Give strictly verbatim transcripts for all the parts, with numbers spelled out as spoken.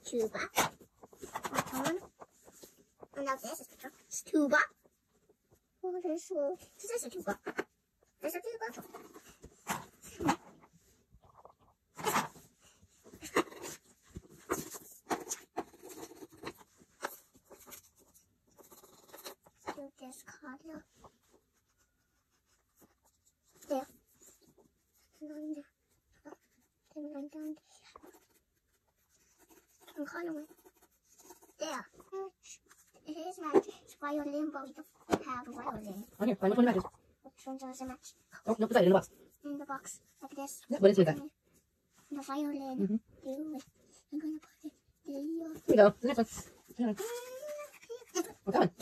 tuba. Baton. And now this is the drum. It's tuba. What is this? This is a tuba. This is a tuba. Do this color. There. And then there. Then down here. And color one. There. Here's my violin, but we don't have a violin. On here, find which one matches. Which one doesn't match? Oh, no, beside it in the box. In the box, like this. Yeah, what is it with that? The violin. Mm-hmm. Do it. I'm gonna put it there. Here we go. The next one. Yeah. What's that one?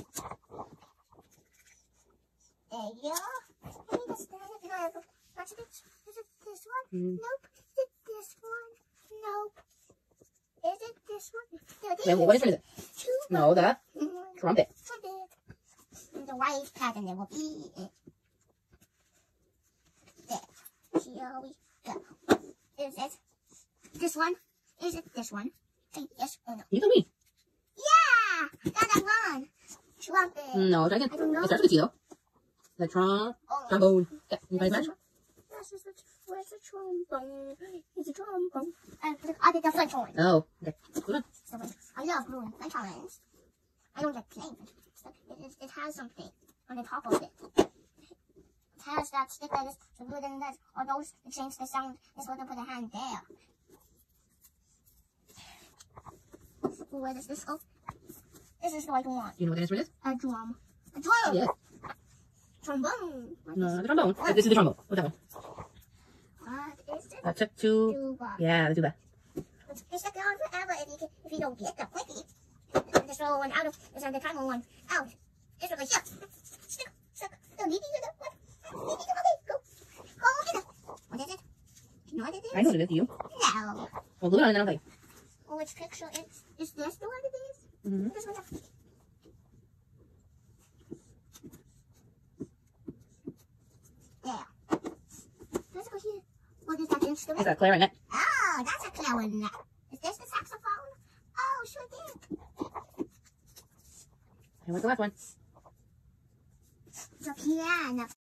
There you go. I need to stand it. No, what's it? Is it this one? Mm. Nope. Is it this one? Nope. Is it this one? No, this Wait, what instrument is it? Tuba. No, the Mm-hmm. trumpet. Trumpet. And the white pattern there will be it. There. Here we go. Is it this one? Is it this one? Say yes or no. You tell me. Yeah! Got that one. Trumpet. No, try again. I don't know. It starts with a T though. The trom, Oh. trombone. Yeah, you find match? This is the, where's the trombone? It's a trombone. I, I think that's French horn. Oh, okay. Hold on. So I love blue and French horns. I don't like plain French horns. It, it, it has something on the top of it. It has that stick that is so good and that or those to change the sound. It's going to put a hand there. Ooh, where does this go? This is the right one. Do you know what the instrument is? A drum. A drum! Yeah. Trombone. What No, is the trombone. Uh, This is the trombone. What's that one? What is it? That's a two. Tuba. Yeah, the tuba. It's, it's stuck on forever if you, can, if you don't get the quickie. Just throw one out of, just the trombone one out. Just like here. Stick, stick. No, need to do that one. Need to do okay, go. Go get it. What is it? Do you know what it is? I know what it is. You. No. Well, glue it on and then I'll tell you. Oh, which picture is, is this the one it is? Mm-hmm. This one. There. Let's go here. What is that instrument? It's a clarinet. Oh, that's a clarinet. Is this the saxophone? Oh, sure did. And what's the last one? The piano.